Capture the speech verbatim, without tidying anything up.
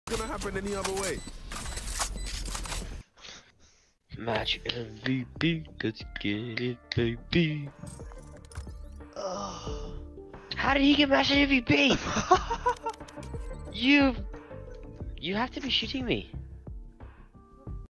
gonna happen any other way? Match M V P, let's get it, baby. Ugh. How did he get match M V P? you, you have to be shooting me.